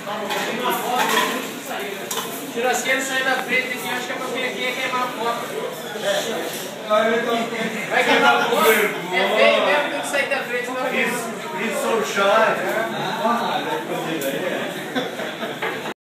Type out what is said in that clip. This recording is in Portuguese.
Churrasqueiro sai da frente aqui, acho que é pra vir aqui e queimar a foto. Vai queimar a foto? É feio mesmo, tem que sair da frente. Isso, shy.